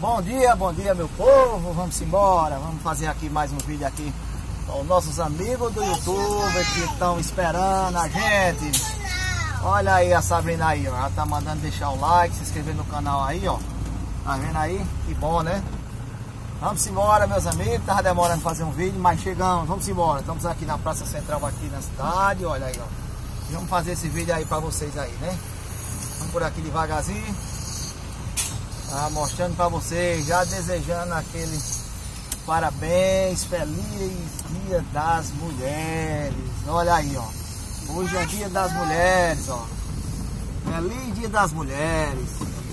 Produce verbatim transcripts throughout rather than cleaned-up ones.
Bom dia, bom dia meu povo, vamos embora, vamos fazer aqui mais um vídeo aqui com os nossos amigos do YouTube que estão esperando a gente. Olha aí a Sabrina aí, ó, ela tá mandando deixar o like, se inscrever no canal aí, ó. Tá vendo aí? Que bom, né? Vamos embora, meus amigos, tava demorando fazer um vídeo, mas chegamos, vamos embora. Estamos aqui na Praça Central aqui na cidade, olha aí, ó. E vamos fazer esse vídeo aí pra vocês aí, né? Vamos por aqui devagarzinho. Ah, mostrando para vocês, já desejando aquele parabéns, feliz Dia das Mulheres. Olha aí, ó. Hoje é Dia das Mulheres, ó. Feliz Dia das Mulheres.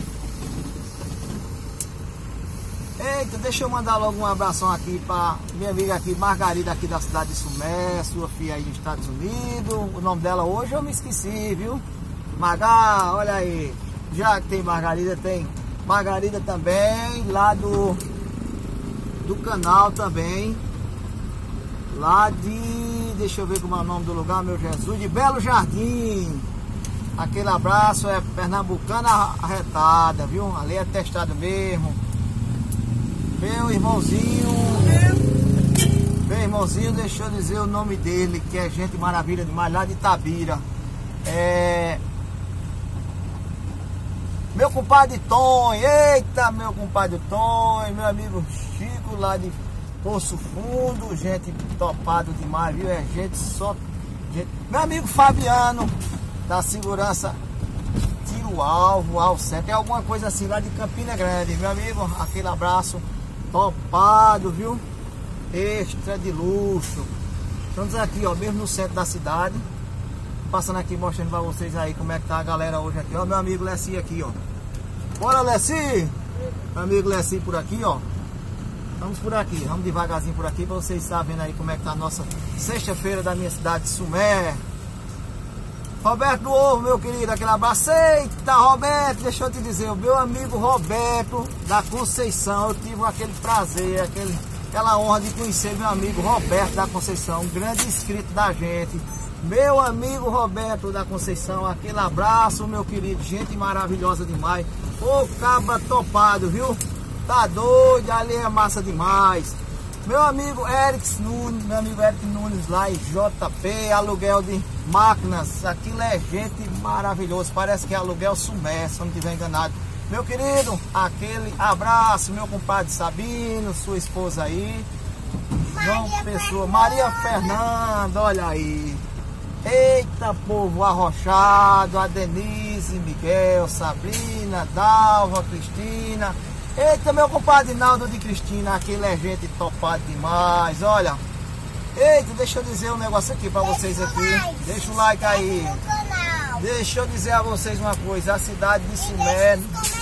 Eita, deixa eu mandar logo um abração aqui para minha amiga aqui, Margarida, aqui da cidade de Sumé, sua filha aí dos Estados Unidos. O nome dela hoje eu me esqueci, viu? Margar, olha aí. Já que tem Margarida, tem Margarida também, lá do, do canal também, lá de, deixa eu ver como é o nome do lugar, meu Jesus, de Belo Jardim. Aquele abraço, é pernambucana arretada, viu? Ali é testado mesmo. Meu irmãozinho, meu irmãozinho, deixa eu dizer o nome dele, que é gente maravilha demais, lá de Itabira. É... Meu compadre Tom, eita, meu compadre Tom, meu amigo Chico lá de Poço Fundo, gente topado demais, viu? É gente só. Gente... Meu amigo Fabiano, da segurança Tiro Alvo, ao certo, é alguma coisa assim lá de Campina Grande, meu amigo, aquele abraço topado, viu? Extra de luxo. Estamos aqui, ó, mesmo no centro da cidade. Passando aqui mostrando pra vocês aí como é que tá a galera hoje aqui, ó, meu amigo Lessi aqui, ó. Bora, Lessi! Meu amigo Lessi por aqui, ó. Vamos por aqui, vamos devagarzinho por aqui pra vocês saberem aí como é que tá a nossa sexta-feira da minha cidade de Sumé. Roberto do Ovo, meu querido, aquele abraço. Eita, Roberto, deixa eu te dizer, o meu amigo Roberto da Conceição, eu tive aquele prazer, aquele, aquela honra de conhecer meu amigo Roberto da Conceição, um grande inscrito da gente. Meu amigo Roberto da Conceição, aquele abraço, meu querido, gente maravilhosa demais. Ô, cabra topado, viu? Tá doido, ali é massa demais. Meu amigo Eric Nunes, meu amigo Eric Nunes lá em J P, aluguel de máquinas. Aquilo é gente maravilhoso, parece que é aluguel Sumé, se eu não estiver enganado. Meu querido, aquele abraço, meu compadre Sabino, sua esposa aí. João Pessoa, Maria Fernanda, olha aí. Eita, povo arrochado, a Denise, Miguel, Sabrina, Dalva, Cristina. Eita, meu compadre Naldo de Cristina, aquele é gente topado demais, olha. Eita, deixa eu dizer um negócio aqui pra vocês aqui. Deixa o like aí. Deixa eu dizer a vocês uma coisa, a cidade de Sumé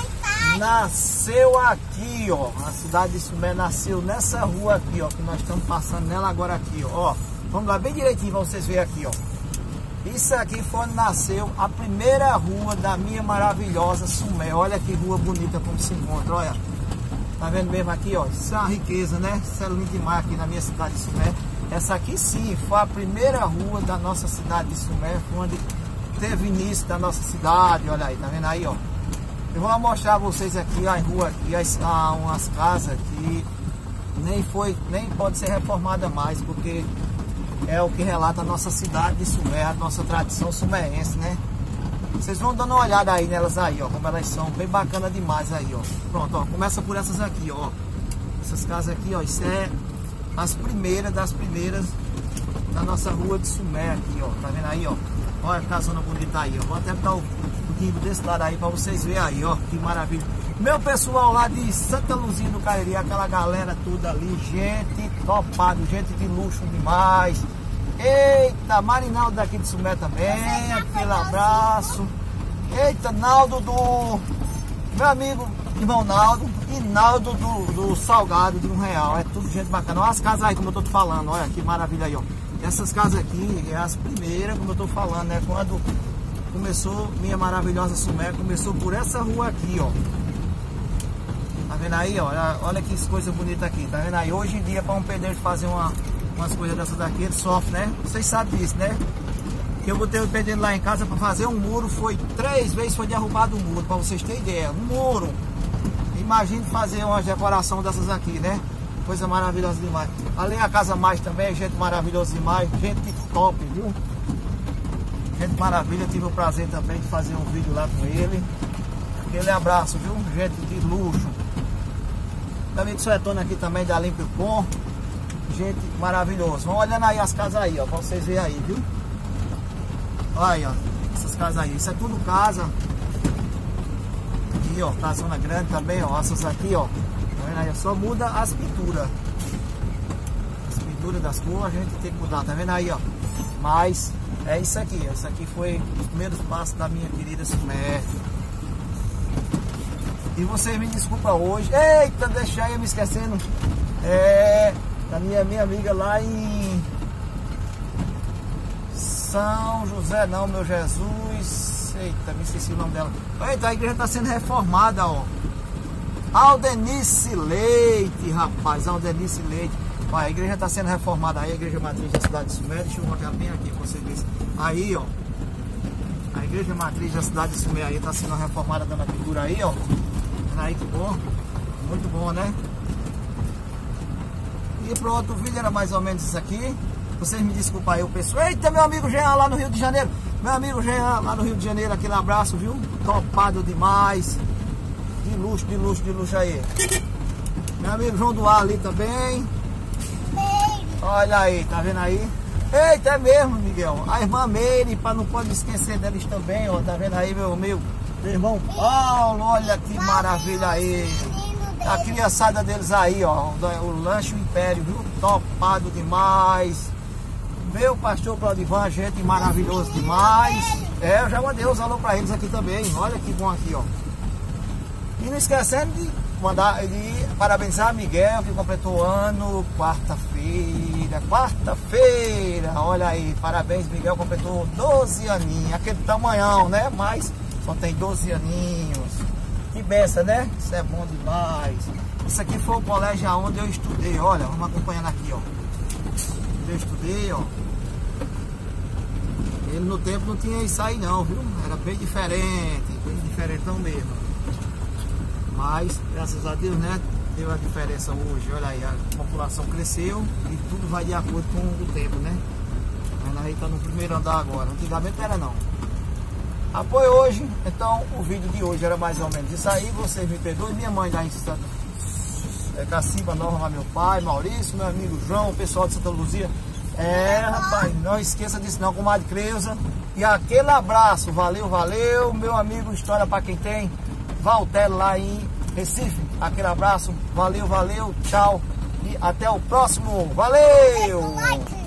nasceu aqui, ó. A cidade de Sumé nasceu nessa rua aqui, ó, que nós estamos passando nela agora aqui, ó. Vamos lá bem direitinho pra vocês verem aqui, ó. Isso aqui foi onde nasceu a primeira rua da minha maravilhosa Sumé. Olha que rua bonita como se encontra, olha. Tá vendo mesmo aqui, ó? Isso é uma riqueza, né? Isso é lindo demais aqui na minha cidade de Sumé. Essa aqui sim, foi a primeira rua da nossa cidade de Sumé. Foi onde teve início da nossa cidade, olha aí, tá vendo aí, ó? Eu vou mostrar a vocês aqui a rua aqui, as, ah, umas casas que nem foi, nem pode ser reformada mais, porque é o que relata a nossa cidade de Sumé, a nossa tradição sumeense, né? Vocês vão dando uma olhada aí nelas aí, ó, como elas são, bem bacana demais aí, ó. Pronto, ó, começa por essas aqui, ó. Essas casas aqui, ó, isso é as primeiras das primeiras da nossa rua de Sumé aqui, ó. Tá vendo aí, ó? Olha a casona bonita aí, ó. Vou até botar o guimbo desse lado aí pra vocês verem aí, ó. Que maravilha. Meu pessoal lá de Santa Luzia do Cariri, aquela galera toda ali, gente topado, gente de luxo demais. Eita, Marinaldo daqui de Sumé também, aquele abraço. Eita, Naldo do... Meu amigo, irmão Naldo, e Naldo do, do Salgado de um real, é tudo gente bacana. Olha as casas aí, como eu tô te falando, olha que maravilha aí, ó. Essas casas aqui, é as primeiras, como eu tô falando, né, quando começou minha maravilhosa Sumé, começou por essa rua aqui, ó. Tá vendo aí, ó? Olha que coisa bonita aqui, tá vendo aí? Hoje em dia, para um pedreiro fazer uma, umas coisas dessas daqui, ele sofre, né? Vocês sabem disso, né? Que eu botei o pedreiro lá em casa para fazer um muro, foi três vezes foi derrubado o muro, para vocês terem ideia. Um muro. imagine fazer uma decoração dessas aqui, né? Coisa maravilhosa demais. Ali a Casa Mais também, gente maravilhosa demais. Gente top, viu? Gente maravilha, tive o prazer também de fazer um vídeo lá com ele. Aquele abraço, viu? Gente de luxo. Meu amigo Suetônio aqui também da Limpicom. Gente maravilhoso. Vão olhando aí as casas aí, ó, pra vocês verem aí, viu? Olha aí, ó, essas casas aí. Isso é tudo casa. Aqui, ó, casona grande também, ó. Essas aqui, ó. Tá vendo aí? Só muda as pinturas. As pinturas das cores a gente tem que mudar, tá vendo aí, ó? Mas é isso aqui. Isso aqui foi os primeiros passos da minha querida Sumé. E vocês me desculpa hoje. Eita, deixa aí eu me esquecendo. É. Da minha, minha amiga lá em São José, não, meu Jesus. Eita, me esqueci o nome dela. Eita, a igreja está sendo reformada, ó. Aldenice Leite, rapaz, Aldenice Leite. Ó, a igreja está sendo reformada aí, a igreja matriz da cidade de Sumé. Deixa eu mostrar bem aqui pra você ver. Aí, ó. A igreja matriz da cidade de Sumé aí está sendo reformada, dando a pintura aí, ó. Aí, que bom. Muito bom, né? E pronto, o vídeo era mais ou menos isso aqui. Vocês me desculpem aí o pessoal. Eita, meu amigo Jean lá no Rio de Janeiro. Meu amigo Jean lá no Rio de Janeiro, aquele abraço, viu? Topado demais. De luxo, de luxo, de luxo aí. Meu amigo João Duarte ali também. Olha aí, tá vendo aí? Eita, é mesmo, Miguel. A irmã Meire, para não pode esquecer deles também, ó. Tá vendo aí, meu, meu, meu irmão Paulo? Olha que maravilha aí. A criançada deles aí, ó, o Lanche o Império, viu? Topado demais. Meu pastor Claudivan, gente maravilhoso demais. É, eu já mandei os alô pra eles aqui também. Olha que bom aqui, ó. E não esquecendo de mandar, de parabenizar Miguel, que completou ano, quarta-feira. Quarta-feira, olha aí, parabéns, Miguel, completou doze aninhos. Aquele tamanhão, né? Mas só tem doze aninhos. Que benção, né? Isso é bom demais. Isso aqui foi o colégio onde eu estudei. Olha, vamos acompanhando aqui, ó. Onde eu estudei, ó. Ele no tempo não tinha isso aí não, viu? Era bem diferente, bem diferentão mesmo. Mas, graças a Deus, né? Deu a diferença hoje. Olha aí, a população cresceu e tudo vai de acordo com o tempo, né? Mas aí tá no primeiro andar agora. Antigamente não era não. Apoio hoje, então o vídeo de hoje era mais ou menos isso aí. Vocês me perdoem, minha mãe lá em Santa é, Cacimba Nova, meu pai, Maurício, meu amigo João, o pessoal de Santa Luzia. É, rapaz, não esqueça disso não, comadre Creuza. E aquele abraço, valeu, valeu, meu amigo História para quem tem, Valter lá em Recife. Aquele abraço, valeu, valeu, tchau e até o próximo, valeu!